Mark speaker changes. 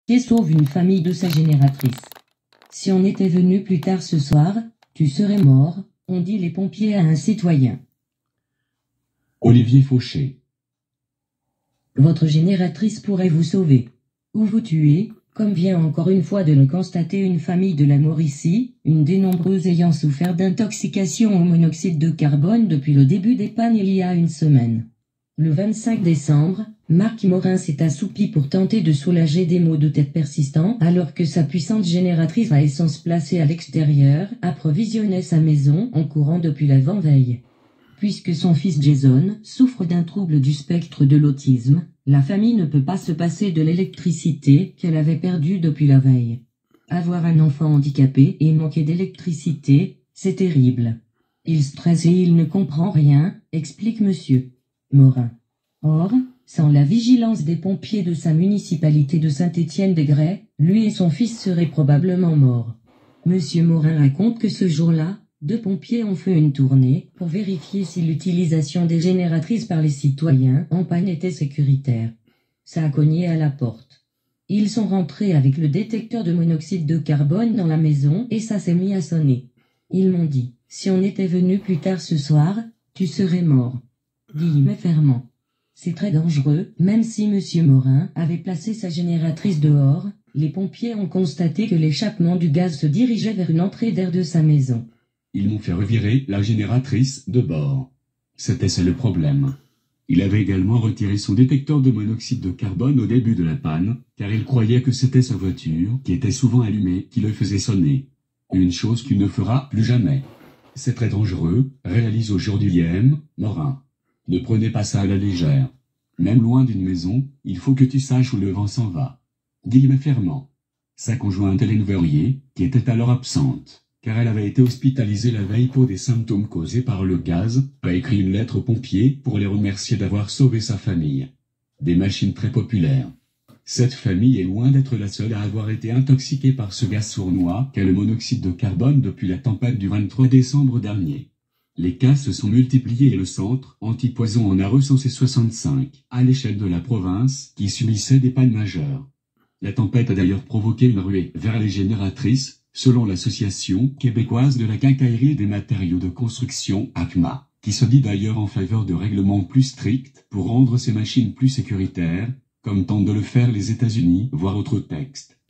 Speaker 1: sauve une famille de sa génératrice. Si on était venu plus tard ce soir, tu serais mort, ont dit les pompiers à un citoyen.
Speaker 2: Olivier Fauché.
Speaker 1: Votre génératrice pourrait vous sauver. Ou vous tuer, comme vient encore une fois de le constater une famille de la Mauricie, une des nombreuses ayant souffert d'intoxication au monoxyde de carbone depuis le début des pannes il y a une semaine. Le 25 décembre, Marc Morin s'est assoupi pour tenter de soulager des maux de tête persistants alors que sa puissante génératrice à essence placée à l'extérieur approvisionnait sa maison en courant depuis l'avant-veille. Puisque son fils Jason souffre d'un trouble du spectre de l'autisme, la famille ne peut pas se passer de l'électricité qu'elle avait perdue depuis la veille. Avoir un enfant handicapé et manquer d'électricité, c'est terrible. Il stresse et il ne comprend rien, explique monsieur Morin. Or, sans la vigilance des pompiers de sa municipalité de Saint-Étienne-des-Grès, lui et son fils seraient probablement morts. Monsieur Morin raconte que ce jour-là, 2 pompiers ont fait une tournée pour vérifier si l'utilisation des génératrices par les citoyens en panne était sécuritaire. Ça a cogné à la porte. Ils sont rentrés avec le détecteur de monoxyde de carbone dans la maison et ça s'est mis à sonner. Ils m'ont dit, si on était venu plus tard ce soir, tu serais mort. Guillemets fermant. C'est très dangereux, même si monsieur Morin avait placé sa génératrice dehors, les pompiers ont constaté que l'échappement du gaz se dirigeait vers une entrée d'air de sa maison.
Speaker 2: Ils m'ont fait revirer la génératrice de bord. C'était ça le problème. Il avait également retiré son détecteur de monoxyde de carbone au début de la panne, car il croyait que c'était sa voiture, qui était souvent allumée, qui le faisait sonner. Une chose qu'il ne fera plus jamais. C'est très dangereux, réalise aujourd'hui M. Morin. Ne prenez pas ça à la légère. Même loin d'une maison, il faut que tu saches où le vent s'en va. Guillemets fermant. Sa conjointe Hélène Verrier, qui était alors absente, car elle avait été hospitalisée la veille pour des symptômes causés par le gaz, a écrit une lettre aux pompiers pour les remercier d'avoir sauvé sa famille. Des machines très populaires. Cette famille est loin d'être la seule à avoir été intoxiquée par ce gaz sournois qu'est le monoxyde de carbone depuis la tempête du 23 décembre dernier. Les cas se sont multipliés et le centre anti-poison en a recensé 65 à l'échelle de la province qui subissait des pannes majeures. La tempête a d'ailleurs provoqué une ruée vers les génératrices, selon l'Association québécoise de la quincaillerie et des matériaux de construction, ACMA, qui se dit d'ailleurs en faveur de règlements plus stricts pour rendre ces machines plus sécuritaires, comme tentent de le faire les États-Unis, voire autres textes.